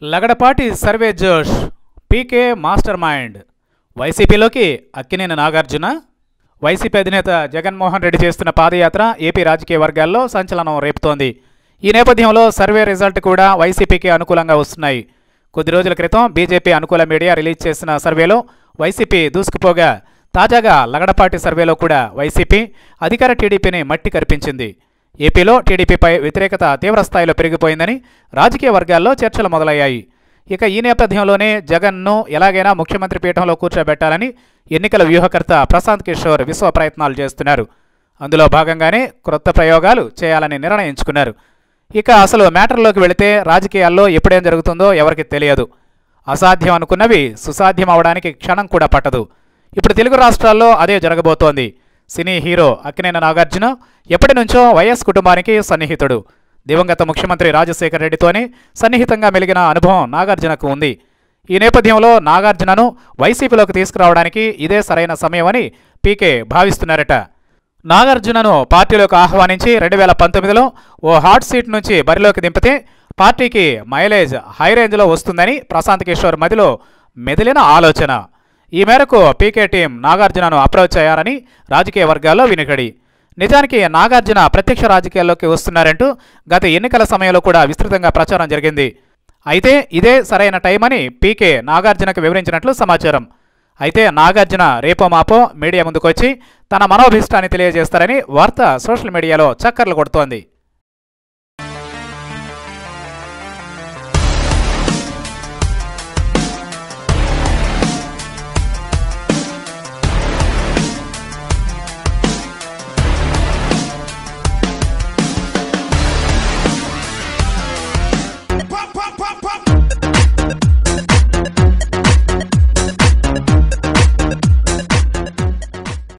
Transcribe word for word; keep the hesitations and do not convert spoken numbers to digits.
Lagadapati survey జోష్, పీకే master mind. వైసీపీలోకి Akkineni Nagarjuna. YCP అధినేత జగన్మోహన్ రెడ్డి చేస్తున్న పాదయాత్ర ఏపీ రాజకీయ వర్గాల్లో సంచలనం రేపుతోంది. ఈ నేపథ్యంలో సర్వే రిజల్ట్ కూడా వైసీపీకి అనుకూలంగా వస్తున్నాయి. కొద్ది రోజుల క్రితం బీజేపీ అనుకూల మీడియా రిలీజ్ చేసిన సర్వేలో వైసీపీ దూసుకుపోగా, తాజాగా లగడపాటి సర్వేలో కూడా వైసీపీ అధికార టీడీపీని మట్టి కరిపించింది. ఏపీలో టీడీపీపై వ్యతిరేకత తీవ్రస్థాయిలో పెరిగిపోయిందని రాజకీయ వర్గాల్లో చర్చలు మొదలయ్యాయి. ఇక ఈ నేపథ్యంలోనే జగన్ను ఎలాగైనా ముఖ్యమంత్రి పీఠంలో కూర్చోబెట్టాలని ఎన్నికల వ్యూహకర్త ప్రశాంత్ కిషోర్ విశ్వ ప్రయత్నాలు చేస్తున్నారు. అందులో భాగంగానే క్రొత్త ప్రయోగాలు చేయాలని నిర్ణయించుకున్నారు. ఇక అసలు మ్యాటర్లోకి వెళితే రాజకీయాల్లో ఎప్పుడేం జరుగుతుందో ఎవరికి తెలియదు. అసాధ్యం అనుకున్నవి సుసాధ్యం అవడానికి క్షణం కూడా పట్టదు. ఇప్పుడు తెలుగు రాష్ట్రాల్లో అదే జరగబోతోంది. సినీ హీరో అక్కినేని నాగార్జున ఎప్పటి నుంచో వైఎస్ కుటుంబానికి సన్నిహితుడు. దివంగత ముఖ్యమంత్రి రాజశేఖర రెడ్డితోనే సన్నిహితంగా మెలిగిన అనుభవం నాగార్జునకు ఉంది. ఈ నేపథ్యంలో నాగార్జునను వైసీపీలోకి తీసుకురావడానికి ఇదే సరైన సమయమని పీకే భావిస్తున్నారట. నాగార్జునను పార్టీలోకి ఆహ్వానించి రెండు వేల పంతొమ్మిదిలో ఓ హాట్ సీట్ నుంచి బరిలోకి దింపితే పార్టీకి మైలేజ్ హై రేంజ్లో వస్తుందని ప్రశాంత్ కిషోర్ మదిలో మెదిలిన ఆలోచన. ఈ మేరకు పీకే టీం నాగార్జునను అప్రోచ్ అయ్యారని రాజకీయ వర్గాల్లో వినికిడి. నిజానికి నాగార్జున ప్రత్యక్ష రాజకీయాల్లోకి వస్తున్నారంటూ గత ఎన్నికల సమయంలో కూడా విస్తృతంగా ప్రచారం జరిగింది. అయితే ఇదే సరైన టైం అని పీకే నాగార్జునకు వివరించినట్లు సమాచారం. అయితే నాగార్జున రేపో మాపో మీడియా ముందుకొచ్చి తన మనోభీష్టాన్ని తెలియజేస్తారని వార్త సోషల్ మీడియాలో చక్కర్లు కొడుతోంది.